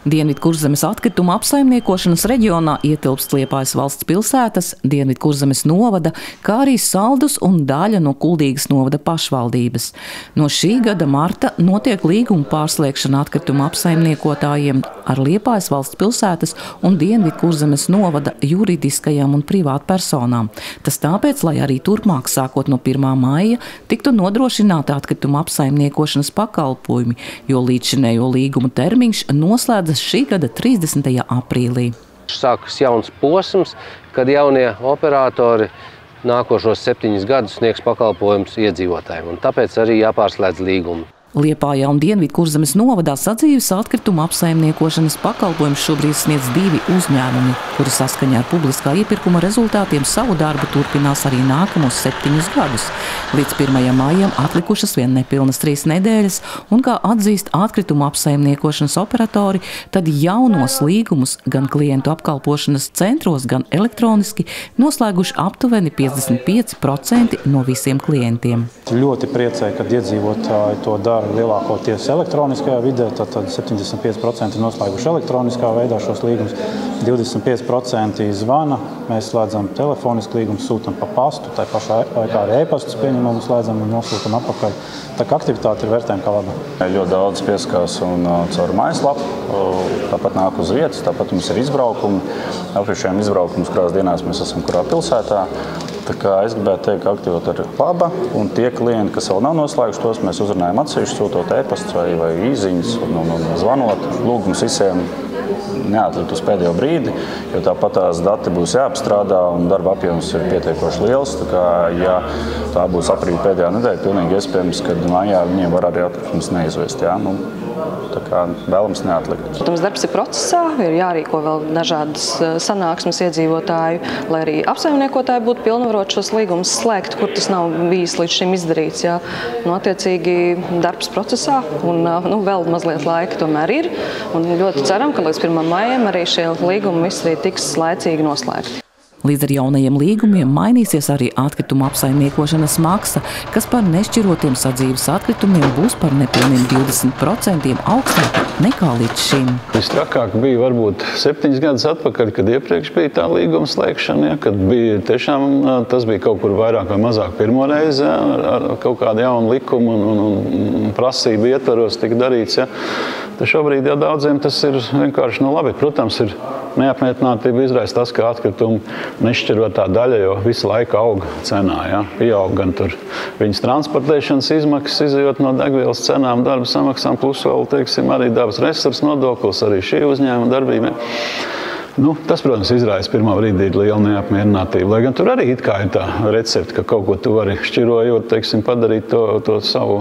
Dienvidkurzemes atkrituma apsaimniekošanas reģionā ietilpst Liepājas valsts pilsētas, Dienvidkurzemes novada, kā arī Saldus un daļa no Kuldīgas novada pašvaldības. No šī gada marta notiek līguma pārslēgšana atkrituma apsaimniekotājiem ar Liepājas valsts pilsētas un Dienvidkurzemes novada juridiskajām un privātpersonām. Tas tāpēc, lai arī turpmāk, sākot no 1. maija, tiktu nodrošināta atkrituma apsaimniekošanas pakalpojumi, jo līdzšinējo līguma termiņš noslēdzas šī gada 30. aprīlī. Sākas jauns posms, kad jaunie operatori nākošos 7 gadus sniegs pakalpojumus iedzīvotājiem, un tāpēc arī jāpārslēdz līgumi. Liepājā un Dienvidkurzemes novadā sadzīves atkrituma apsaimniekošanas pakalpojumus šobrīd sniedz 2 uzņēmumi, kuri saskaņā ar publiskā iepirkuma rezultātiem savu darbu turpinās arī nākamos 7 gadus. Līdz 1. maijam atlikušas vien nepilnas 3 nedēļas, un kā atzīst atkrituma apsaimniekošanas operatori, tad jaunos līgumus gan klientu apkalpošanas centros, gan elektroniski noslēguši aptuveni 55% no visiem klientiem. Ļoti priecēju, kad iedzīvotāji to dara lielākoties elektroniskajā vidē, tad 75% ir noslēguši elektroniskā veidā šos līgumus, 25% zvana, mēs slēdzam telefonisku līgumu, sūtam pa pastu, tā pašā laikā arī e-pastus pieņemam, slēdzam un nosūtam atpakaļ. Tā kā aktivitāte ir vērtējama kā laba. Ļoti daudz pieskās un caur mājaslapu, tāpat nāk uz vietas, tāpat mums ir izbraukumi. Apriekšējiem izbraukumus kurās dienās mēs esam kurā pilsētā. Tā kā es gribētu teikt, ka aktivitāte ir laba, un tie klienti, kas vēl nav noslēguši tos, mēs uzrunājam atsevišķi, sūtot e-pastus vai īziņas, un zvanot. Lūgums visiem neatlikt uz pēdējo brīdi, jo tāpat tās dati būs jāapstrādā un darba apjoms ir pietiekoši liels. Tā kā, ja tā būs aprīļa pēdējā nedēļa, pilnīgi iespējams, ka mājā viņiem var arī atkritumus neizvest. Jā? Tā kā vēlams neatlikt. Protams, darbs ir procesā, ir jārīko vēl dažādas sanāksmes iedzīvotāju, lai arī apsaimniekotāji būtu pilnvarot šos līgumus slēgt, kur tas nav bijis līdz šim izdarīts. Jā. Attiecīgi darbs procesā un vēl mazliet laika tomēr ir. Un ļoti ceram, ka līdz 1. maijam arī šie līgumi visi arī tiks laicīgi noslēgti. Līdz ar jaunajiem līgumiem mainīsies arī atkrituma apsaimniekošanas maksa, kas par nešķirotiem sadzīves atkritumiem būs par nepilniem 20% augstāka nekā līdz šim. Vistrakāk bija varbūt 7 gadus atpakaļ, kad iepriekš bija tā līguma slēgšana, kad bija tiešām, tas bija kaut kur vairāk vai mazāk pirmo reizi, ar kaut kādu jaunu likumu un prasību ietvaros tika darīts. Tad šobrīd jau daudziem tas ir vienkārši labi. Protams, ir neapmierinātība izraisa tas, ka atkritumu nešķirotā daļa jau visu laiku aug cenā. Ja? Pieaug gan tur viņas transportēšanas izmaksas, izejot no degvielas cenām, darba samaksām, plus vēl, teiksim, arī dabas resursu nodoklis, arī šī uzņēmuma darbība. Tas, protams, izraisa pirmā brīdī liela neapmierinātība, lai gan tur arī it kā ir tā recepte, ka kaut ko tu vari šķirojot, teiksim, padarīt to savu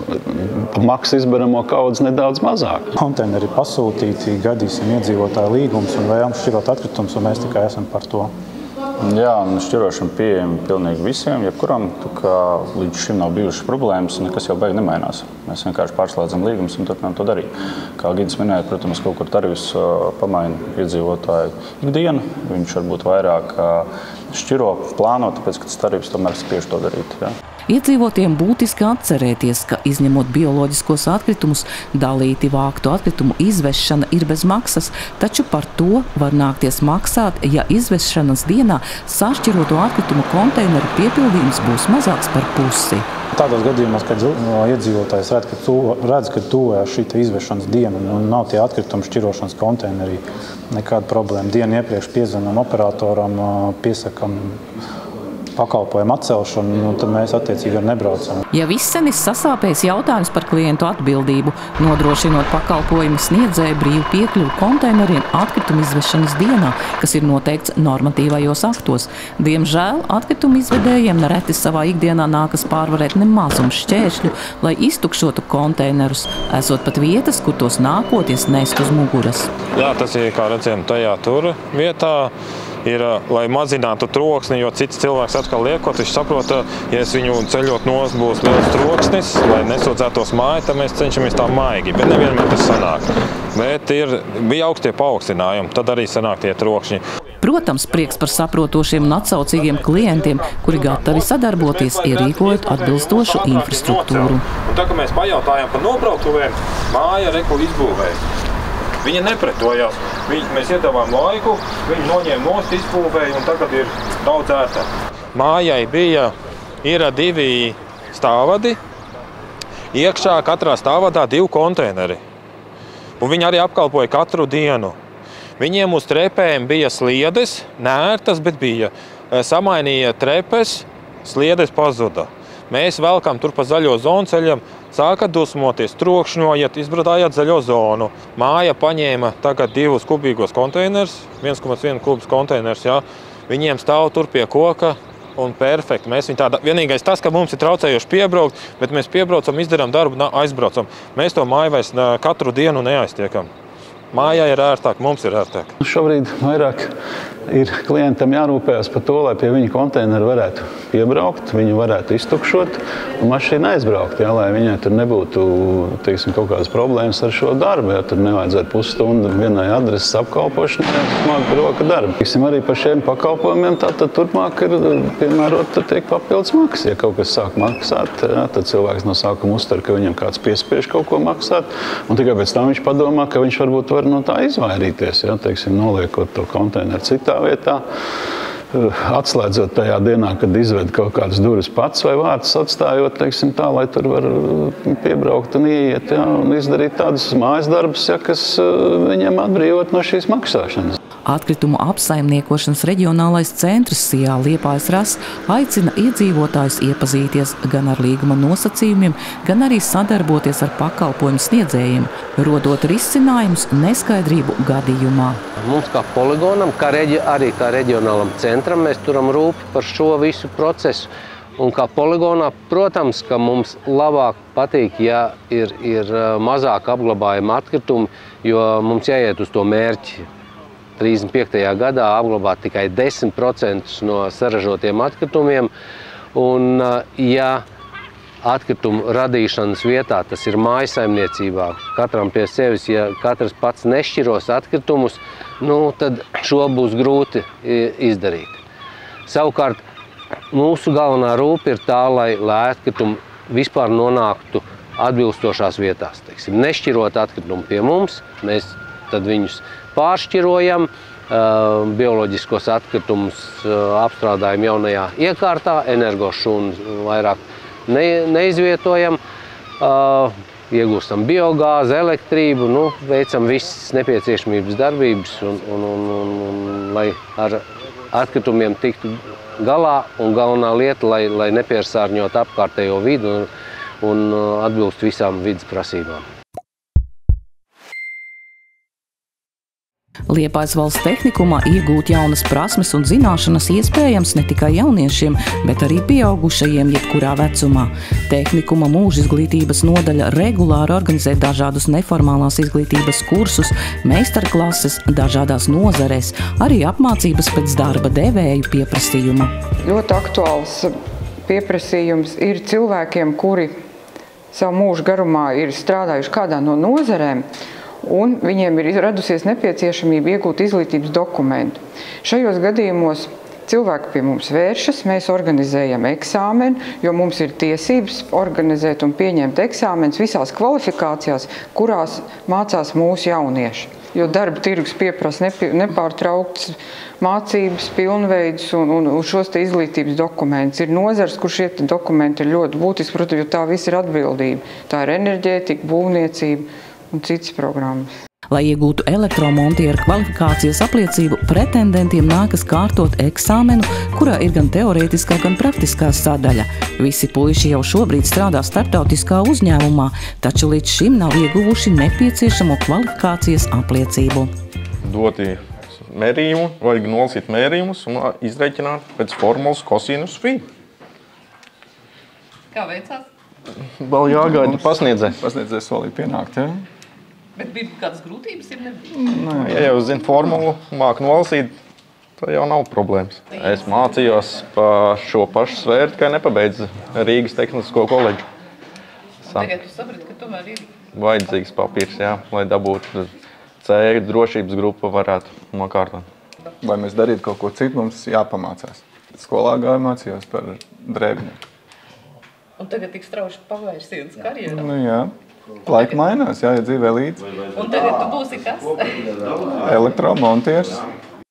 maksu izbaramo kaudzi nedaudz mazāk. Konteineri pasūtīti, gadīsim iedzīvotāju līgumus un vēlams šķirot atkritumus, un mēs tikai esam par to. Jā, un šķirošana pieejama pilnīgi visiem, jebkuram, līdz šim nav bijušas problēmas, un nekas jau beig nemainās. Mēs vienkārši pārslēdzam līgumus un turpinām to darīt. Kā Gins minēja, protams, kaut kur tarifs pamaina iedzīvotāju ikdienu. Viņš varbūt vairāk šķiro, plāno, tāpēc, ka tas tarifs tomēr spiež to darīt. Jā. Iedzīvotiem būtiski atcerēties, ka izņemot bioloģiskos atkritumus, dalīti vāktu atkritumu izvešana ir bez maksas, taču par to var nākties maksāt, ja izvešanas dienā sašķiroto atkritumu konteineru piepildījums būs mazāks par pusi. Tādos gadījumos, kad iedzīvotājs redz, ka tuvējās šī izvešanas diena un nav tie atkritumu šķirošanas konteineri, nekāda problēma. Dienu iepriekš piezvanām operatoram, piesakam pakalpojumu atcelšanu, tad mēs attiecīgi arī nebraucam. Ja visenis sasāpēs jautājums par klientu atbildību, nodrošinot pakalpojumu sniedzēju brīvu piekļuvu konteineriem atkritumu izvešanas dienā, kas ir noteikts normatīvajos aktos. Diemžēl atkritumu izvedējiem nereti savā ikdienā nākas pārvarēt nemazum šķēršļu, lai iztukšotu konteinerus, esot pat vietas, kur tos nākoties nest uz muguras. Jā, tas ir, kā redzējām, tajā tur vietā. Ir, lai mazinātu troksni, jo cits cilvēks atkal liekot, viņš saprot, ja es viņu ceļot nost būs liels troksnis, lai nesodzētos māju, tad mēs cenšamies tā maigi, bet nevienmēr tas sanāk. Bet bija augstie paaugstinājumi, tad arī sanāk tie trokšņi. Protams, prieks par saprotošiem un atsaucīgiem klientiem, kuri gatavi sadarboties, ierīkojot atbilstošu infrastruktūru. Un tā, ka mēs pajautājām par nobrauktuvēm, māja reku izbūvēja. Viņi nepretojās. Mēs iedavām laiku, viņi noņēma nost, izpulvēja, un tagad ir daudz ērtāk. Mājai ir 2 stāvvadi. Iekšā katrā stāvvadā 2 konteineri. Un viņi arī apkalpoja katru dienu. Viņiem uz trepēm bija sliedes, neērtas, bet bija. Samainīja trepes, sliedes pazuda. Mēs velkam tur pa zaļo zonu ceļam, sākat dusmoties, trokšņojat, izbradājāt zaļo zonu. Māja paņēma tagad 2 kubīgos konteinerus, 1,1 kubas konteinerus, jā. Viņiem stāv tur pie koka un perfekti. Mēs viņu tāda, vienīgais tas, ka mums ir traucējoši piebraukt, bet mēs piebraucam, izdarām darbu, aizbraucam. Mēs to māju vairs katru dienu neaiztiekam. Mājā ir ērtāk, mums ir ērtāk. Šobrīd vairāk ir klientam jārūpējas par to, lai pie viņa konteineru varētu piebraukt, viņu varētu iztukšot un mašīna aizbraukt, jā, lai viņai tur nebūtu, teiksim, kaut kādas problēmas ar šo darbu, ja tur nevajadzētu pusstundu vienai adreses apkalpošanai, smagu roka darbu. Teiksim, arī par šiem pakalpojumiem tātad turpmāk ir piemērot, tur tiek papildus maksas. Ja kaut kas sāk maksāt, jā, tad cilvēks no sākuma uztver, ka viņam kāds piespiež kaut ko maksāt, un tikai pēc tam viņš padomā, ka viņš varbūt var no tā izvairīties, ja, teiksim, noliekot to konteineru citā vietā, atslēdzot tajā dienā, kad izved kaut kādas durvis pats vai vārtus atstājot, teiksim, tā, lai tur var piebraukt un ieiet, ja, un izdarīt tādus mājas darbus, ja, kas viņiem atbrīvot no šīs maksāšanas. Atkritumu apsaimniekošanas reģionālais centrs Sijā Liepājas RAS aicina iedzīvotājus iepazīties gan ar līguma nosacījumiem, gan arī sadarboties ar pakalpojumu sniedzējiem, rodot risinājumus neskaidrību gadījumā. Mums kā poligonam, arī kā reģionālam centram, mēs turam rūpi par šo visu procesu. Un kā poligonā, protams, ka mums labāk patīk, ja ir mazāk apglabājama atkritumi, jo mums jāiet uz to mērķi. 35. gadā apglabāt tikai 10% no saražotiem atkritumiem. Un, ja atkritumu radīšanas vietā, tas ir mājasaimniecībā, katram pie sevis, ja katrs pats nešķiros atkritumus, tad šo būs grūti izdarīt. Savukārt, mūsu galvenā rūpe ir tā, lai atkritumi vispār nonāktu atbilstošās vietās. Teiksim, nešķirot atkritumu pie mums, mēs tad viņus pāršķirojam, bioloģiskos atkritumus apstrādājam jaunajā iekārtā, energošūnu vairāk neizvietojam, iegūstam biogāzi, elektrību, veicam visas nepieciešamības darbības, un lai ar atkritumiem tiktu galā, un galvenā lieta, lai nepiesārņot apkārtējo vidu un atbilst visām vidas prasībām. Liepājas valsts tehnikumā iegūt jaunas prasmes un zināšanas iespējams ne tikai jauniešiem, bet arī pieaugušajiem jebkurā vecumā. Tehnikuma mūža izglītības nodaļa regulāri organizē dažādus neformālās izglītības kursus, meistarklases dažādās nozarēs, arī apmācības pēc darba devēju pieprasījuma. Ļoti aktuāls pieprasījums ir cilvēkiem, kuri savu mūžu garumā ir strādājuši kādā no nozarēm, un viņiem ir radusies nepieciešamība iegūt izglītības dokumentu. Šajos gadījumos cilvēki pie mums vēršas, mēs organizējam eksāmenu, jo mums ir tiesības organizēt un pieņemt eksāmenus visās kvalifikācijās, kurās mācās mūsu jaunieši. Jo darba tirgus pieprasa nepārtrauktas mācības, pilnveidus un šos te izglītības dokumentus. Ir nozars, kur šie dokumenti ir ļoti būtiski, protams, jo tā viss ir atbildība. Tā ir enerģētika, būvniecība un citas programmas. Lai iegūtu elektromontieru kvalifikācijas apliecību, pretendentiem nākas kārtot eksāmenu, kurā ir gan teorētiskā, gan praktiskā sadaļa. Visi puiši jau šobrīd strādā starptautiskā uzņēmumā, taču līdz šim nav ieguvuši nepieciešamo kvalifikācijas apliecību. Doti mērījumu, vajag nolasīt mērījumus un izreikināt pēc formulas kosinus phi. Kā veicās? Vēl jāgaida pasniedzēs. Pasniedzēs solīja pienākt, ja? Bet bija kādas grūtības, ja nebija? Ja jau zinu formulu, māku nolasīt, tad jau nav problēmas. Es mācījos pa šo pašu sfēru, tikai nepabeidzu Rīgas tehnisko koledžu. Tagad tu saprati, ka tomēr ir vajadzīgs papīrs, jā, lai dabūtu C drošības grupu varētu nokārtot. Lai mēs darītu kaut ko citu, mums jāpamācās. Skolā gāju mācījos par drēbnieku. Un tagad tik strauši pavērsiens karjerā. Nu jā, laika mainās, jā, ja dzīvē līdzi. Un tagad tu būsi kas? Elektromontieris.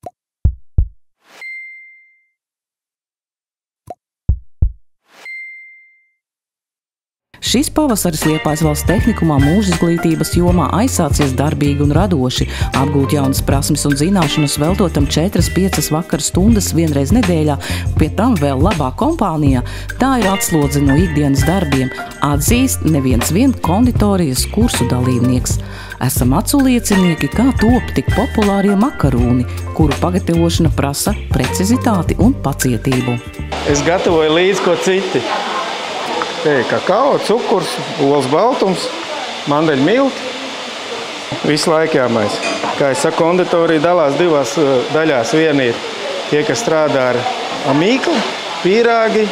Šis pavasaris Liepājas valsts tehnikumā mūža izglītības jomā aizsācies darbīgi un radoši. Apgūt jaunas prasmes un zināšanas veltotam 4-5 vakara stundas vienreiz nedēļā, pie tam vēl labā kompānijā, tā ir atslodze no ikdienas darbiem, atzīst neviens vien konditorijas kursu dalībnieks. Esam acu liecinieki, kā top tik populārie makarūni, kuru pagatavošana prasa precizitāti un pacietību. Es gatavoju līdz ko citi. Te ir kakao, cukurs, olas baltums, mandeļu milti. Visu laiku jāmaisa. Kā es saku, konditorija dalās divās daļās. Viena ir tie, kas strādā ar mīkli, pīrāgi,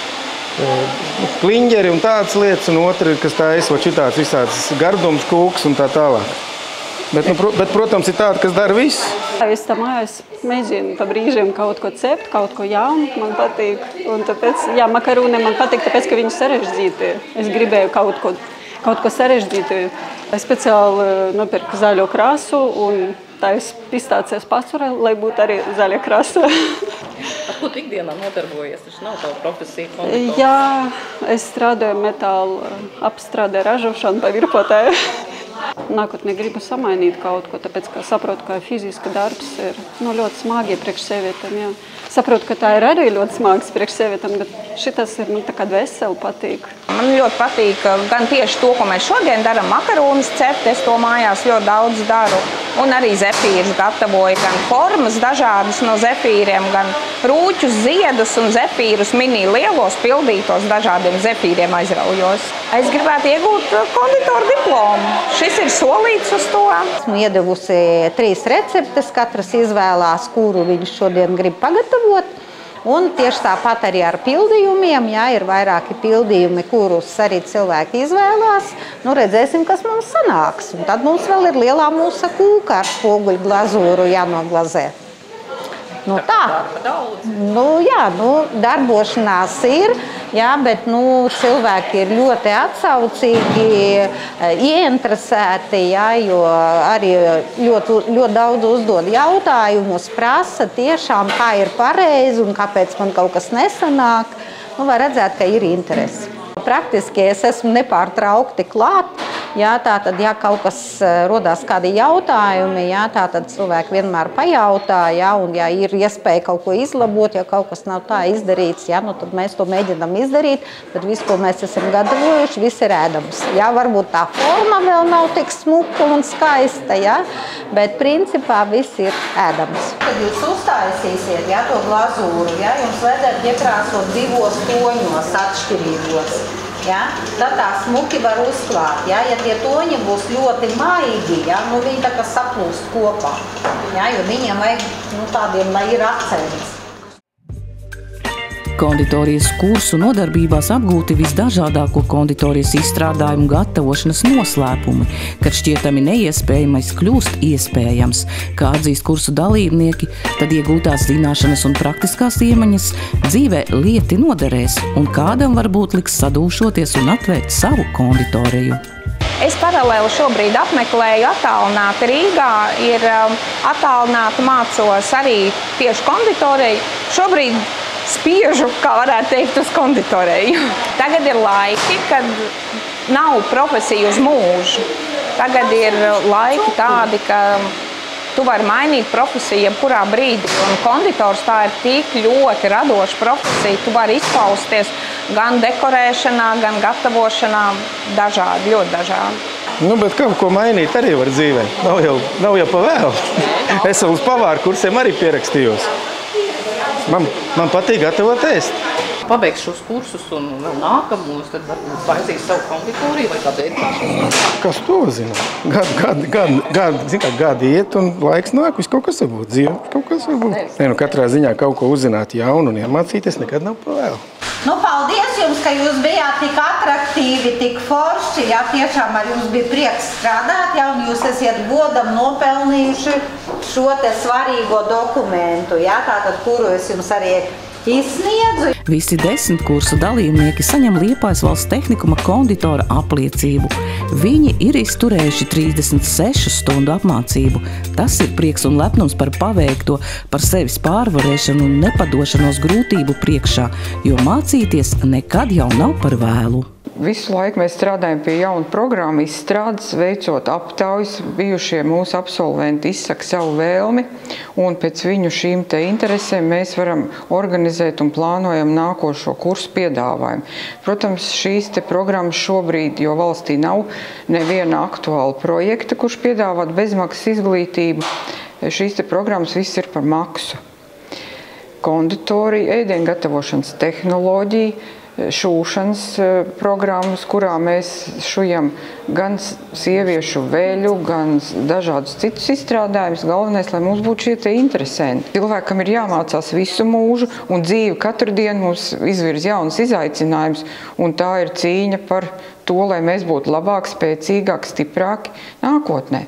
kliņģeri un tādas lietas, un otra ir, kas taisa šitāds visāds gardums, kūks un tā tālāk. Bet, protams, ir tāda, kas dara visu. Es tam mājās mēģinu pa brīžiem kaut ko cept, kaut ko jaunu, man patīk. Un tāpēc, jā, makarūne man patīk, tāpēc, ka viņi sarežģīti. Es gribēju kaut ko sarežģītu. Es speciāli nopirku zaļo krāsu un tā es pistācies pasturē, lai būtu arī zaļa krāsa. Ar ko tu ikdienā nodarbojies? Tas nav tava profesija konditors? Jā, es strādāju metālu apstrādē ražošanu pa virpotāju. Nākotnē gribu samainīt kaut ko, tāpēc, ka saprotu, ka fiziska darbs ir ļoti smagi priekš sievietēm. Jā. Saprotu, ka tā ir arī ļoti smags priekš sievietēm, bet šitas ir tā kā veseli patīk. Man ļoti patīk gan tieši to, ko mēs šodien darām, makarūnas cept, es to mājās ļoti daudz daru. Un arī zefīrus gatavoju, gan formas dažādas no zefīriem, gan rūķus, ziedus un zefīrus mini lielos pildītos dažādiem zefīriem aizraujos. Es gribētu iegūt konditoru diplomu. Šis ir solīts uz to. Esmu iedevusi 3 receptes, katras izvēlās, kuru viņš šodien grib pagatavot. Un tieši tāpat arī ar pildījumiem, jā, ir vairāki pildījumi, kurus arī cilvēki izvēlās. Nu, redzēsim, kas mums sanāks. Un tad mums vēl ir lielā mūsa kūka ar spoguļu glazūru jānoglazē. Nu, tā. Jā, darbošanās ir, jā, bet cilvēki ir ļoti atsaucīgi, ieinteresēti, jā, jo arī ļoti daudz uzdod jautājumus, prasa tiešām, kā ir pareizi un kāpēc man kaut kas nesanāk. Var redzēt, ka ir interesi. Praktiski es esmu nepārtraukti klāt. Jā, tātad, ja kaut kas rodās kādi jautājumi, jā, tātad cilvēki vienmēr pajautā, jā, un ja ir iespēja kaut ko izlabot, ja kaut kas nav tā izdarīts, jā, tad mēs to mēģinām izdarīt, bet viss, ko mēs esam gatavojuši, viss ir ēdams. Jā, varbūt tā forma vēl nav tik smuka un skaista, jā, bet principā viss ir ēdams. Kad jūs uztaisīsiet, jā, to glazūru, jā, jums vajadzētu iekrāsot 2 toņos atšķirīgos. Ja? Tad tā smuki var uzklāt. Ja? Ja tie toņi būs ļoti maigi, ja? Viņi tā kā saplūst kopā. Ja? Jo viņiem vajag tādiem, lai ir akcents. Konditorijas kursu nodarbībās apgūti visdažādāko konditorijas izstrādājumu gatavošanas noslēpumi, kad šķietami neiespējamais kļūst iespējams. Kā atzīst kursu dalībnieki, tad iegūtās zināšanas un praktiskās iemaņas dzīvē lieti noderēs, un kādam varbūt liks sadūšoties un atvērt savu konditoriju. Es paralēli šobrīd apmeklēju attālināti Rīgā, ir attālināti mācos arī tieši konditoriju. Šobrīd spiežu, kā varētu teikt, uz konditoriju. Tagad ir laiki, kad nav profesija uz mūžu. Tagad ir laiki tādi, ka tu vari mainīt profesiju jebkurā brīdī. Un konditors tā ir tik ļoti radoša profesija. Tu vari izpausties gan dekorēšanā, gan gatavošanā dažādi, ļoti dažādi. Bet kaut ko mainīt arī var dzīvē. Nav jau pa vēlu. Es uz pavāru kursiem arī pierakstījos. Man patīk gatavot ēst. Pabeigšu šos kursus un vēl nākamos, tad varbūt vajadzīs savu konditoriju vai kādu ēdināšanos. Kas to zina? Gadi iet un laiks nāk, viss kaut kas var būt dzīve. Kaut kas var būt. Katrā ziņā kaut ko uzzināt jaunu un iemācīties nekad nav pa vēlu. Paldies jums, ka jūs bijāt tik atraktīvi, tik forši. Jā, tiešām ar jums bija prieks strādāt, jā, un jūs esiet godam nopelnījuši šo te svarīgo dokumentu, jā, tātad, kuru es jums arī Izsniedzu. Visi 10 kursu dalībnieki saņem Liepājas valsts tehnikuma konditora apliecību. Viņi ir izturējuši 36 stundu apmācību. Tas ir prieks un lepnums par paveikto, par sevis pārvarēšanu un nepadošanos grūtību priekšā, jo mācīties nekad jau nav par vēlu. Visu laiku mēs strādājam pie jaunu programmu izstrādes, veicot aptaujas. Bijušie mūsu absolventi izsaka savu vēlmi, un pēc viņu šīm te interesēm mēs varam organizēt un plānojam nākošo kursu piedāvājumu. Protams, šīs te programmas šobrīd, jo valstī nav neviena aktuāla projekta, kurš piedāvāt bezmaksas izglītību, šīs te programmas viss ir par maksu. Konditorija, ēdienu gatavošanas tehnoloģija, šūšanas programmas, kurā mēs šujam gan sieviešu veļu, gan dažādus citus izstrādājumus. Galvenais, lai mums būtu šie te interesanti. Cilvēkam ir jāmācās visu mūžu, un dzīve katru dienu mums izvirz jaunas izaicinājumus, un tā ir cīņa par to, lai mēs būtu labāki, spēcīgāki, stiprāki nākotnē.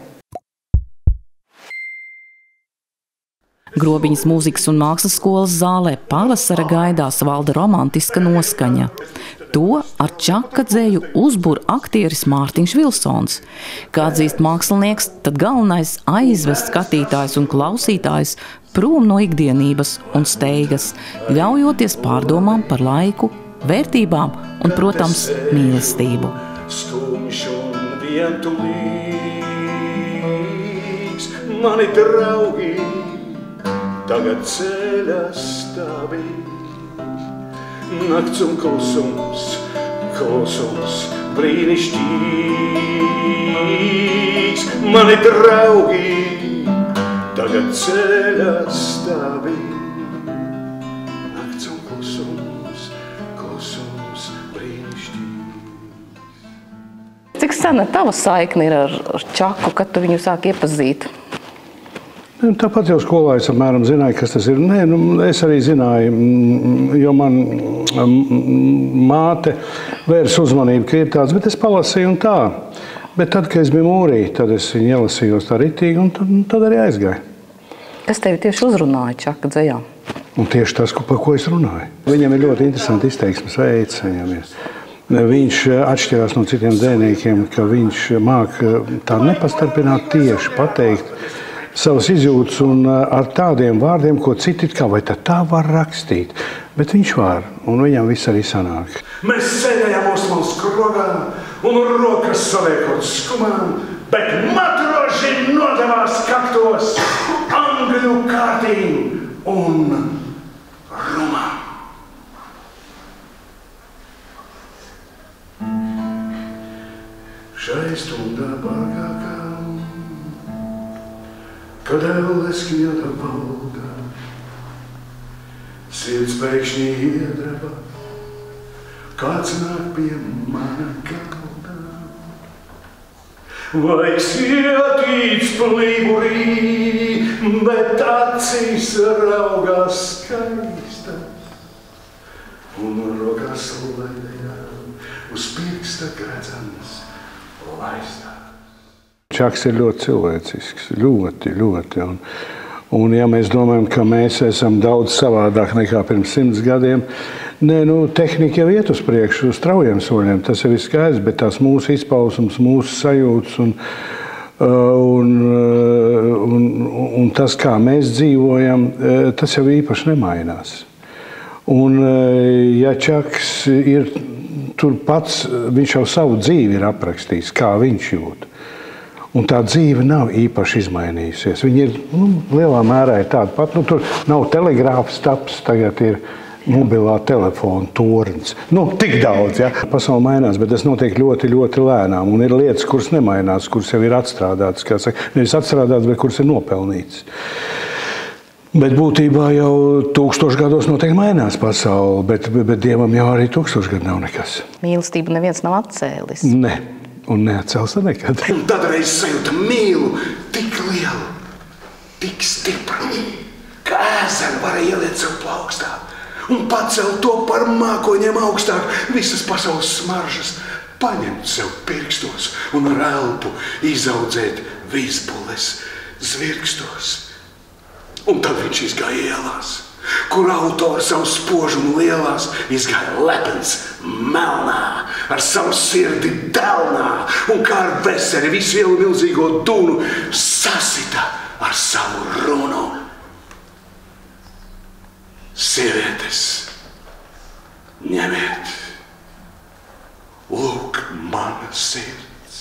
Grobiņas mūzikas un mākslas skolas zālē pavasara gaidās valda romantiska noskaņa. To ar čaka dzēju uzbur aktieris Mārtiņš Vilsons. Kā atzīst mākslinieks, tad galvenais aizvest skatītājs un klausītājs prom no ikdienības un steigas, ļaujoties pārdomām par laiku, vērtībām un, protams, mīlestību. Skumjš un vientulīgs, mani draugi, tagad ceļas tavi. Nakts un klusums, klusums brīnišķīgs. Mani draugi, tagad ceļas tavi. Nakts un klusums, klusums brīnišķīgs. Cik sena tava saikne ir ar Čaku, kad tu viņu sāk iepazīt? Tāpat jau skolā es apmēram zināju, kas tas ir. Nē, es arī zināju, jo man māte vērs uzmanību, ka ir tāds, bet es palasīju un tā. Bet tad, kad es biju mūrī, tad es viņu ielasījos tā ritīgi un tad arī aizgāju. Kas tevi tieši uzrunāja Čaka dzejā? Un tieši tas, par ko es runāju. Viņam ir ļoti interesanti izteiksmes veids. Viņš atšķirās no citiem dzejniekiem, ka viņš māk tā nepastarpināt tieši pateikt savas izjūtas un ar tādiem vārdiem, ko citi kā vai tā var rakstīt. Bet viņš var, un viņam viss arī sanāk. Mēs sēdējām osmals krogā un rokas saliekot skumām, bet matroži nodevās kaktos angļu kārtīm un rumām. Šai stundā bargākā, kad elles kņata valda, sirds pēkšņi iedreba, kāds nāk pie mana galda. Laiks ietīts plīburī, bet acīs raugās skaistas, un rokās lēdējām uz pirksta gredzens laistās. Čaks ir ļoti cilvēcisks, ļoti. Un ja mēs domājam, ka mēs esam daudz savādāk nekā pirms 100 gadiem, tehnika jau iet uz priekšu, uz straujiem soļiem, tas ir skaidrs, bet tās mūsu izpausmes, mūsu sajūtas un tas, kā mēs dzīvojam, tas jau īpaši nemainās. Un ja Čaks ir tur pats, viņš jau savu dzīvi ir aprakstījis, kā viņš jūt. Un tā dzīve nav īpaši izmainījusies. Viņa ir, lielā mērā ir tāda pat. Tur nav telegrāfs taps, tagad ir mobilā telefona tornis. Tik daudz, ja. Pasaule mainās, bet tas notiek ļoti, ļoti lēnām. Un ir lietas, kuras nemainās, kuras jau ir atstrādātas, kā saka, nevis atstrādātas, bet kuras ir nopelnītas. Bet būtībā jau 1000 gados noteikti mainās pasaule, bet Dievam jau arī 1000 gadu nav nekas. Mīlestību neviens nav atcēlis. Ne. Un neatcelsa nekad. Un tad reiz sajūta mīlu tik lielu, tik stipru, ka ēzeri varēja ieliet sev plaukstā un pacelt to par mākoņiem augstāk, visas pasaules smaržas, paņemt sev pirkstos un ar elpu izaudzēt vizbules zvirgstos. Un tad viņš izgāja ielās kur autors savu spožumu lielās izgāja lepens melnā, ar savu sirdi delnā, un kā ar veseli visu ielu milzīgo dūnu sasita ar savu runu. Sievietes, ņemiet, lūk mana sirds.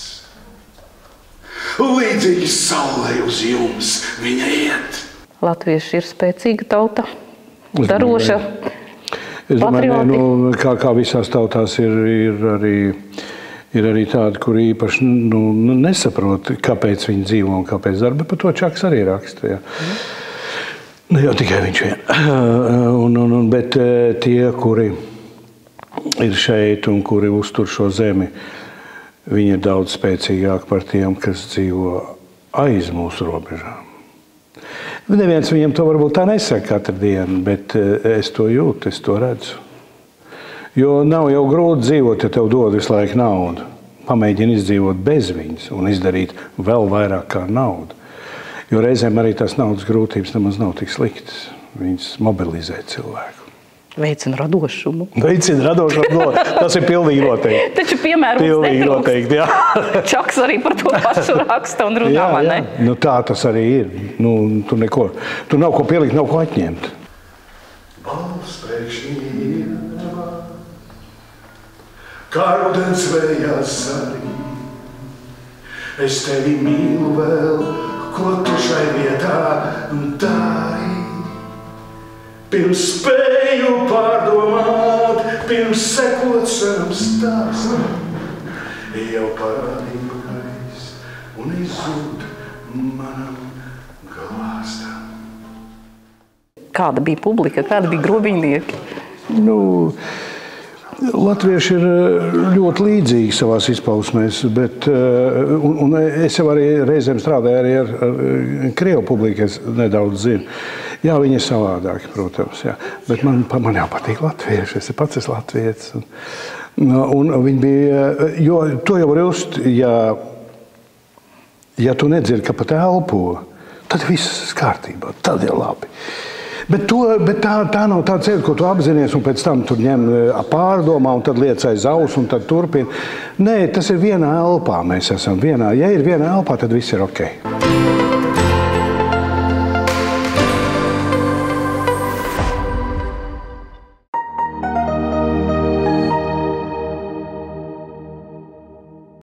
Līdzīgi saulei uz jums viņa iet. Latvieši ir spēcīga tauta, daroša, patrioti. Kā visās tautās ir arī tādi, kuri īpaši nesaprot, kāpēc viņi dzīvo un kāpēc dara, bet par to Čaks arī raksta. Jā. Ne jau tikai viņš vien. Bet tie, kuri ir šeit un kuri uztur šo zemi, viņi ir daudz spēcīgāki par tiem, kas dzīvo aiz mūsu robežām. Neviens viņam to varbūt tā nesaka katru dienu, bet es to jūtu, es to redzu. Jo nav jau grūti dzīvot, ja tev dod visu laiku naudu. Pamēģini izdzīvot bez viņas un izdarīt vēl vairāk kā naudu. Jo reizēm arī tās naudas grūtības nemaz nav tik sliktas. Viņas mobilizē cilvēku. Veicina radošumu. Veicina radošumu. Tas ir pilnīgi noteikti. Taču piemēram pilnīgi noteikti, jā. Čaks arī par to pašu raksta un runā, vai ne? Nu, tā tas arī ir. Tu nav ko pielikt, nav ko atņemt. Balss pēkšņi ienāvā, kā rudens vējās sarī. Es tevi mīlu vēl, ko tu šai vietā dari. Pirms spēju pārdomāt, pirms sekot savam stāstam, jau parādījais un izzūd manam glāstam. Kāda bija publika, kāda bija grobiņnieki? Latvieši ir ļoti līdzīgi savās izpausmēs, bet un es jau arī reizēm strādāju arī ar krievu publiku, es nedaudz zinu. Jā, viņi ir savādāki, protams, jā. Bet man jau patīk latvieši, es pats esmu latvietis. Un viņi bija, jo to jau var just, ja tu nedzirdi, ka pat elpo, tad viss kārtībā, tad ir labi. Bet tā nav tā ceļa, ko tu apzinies, un pēc tam tu ņem pārdomā, un tad liec aiz auss, un tad turpini. Nē, tas ir vienā elpā, mēs esam vienā. Ja ir vienā elpā, tad viss ir ok.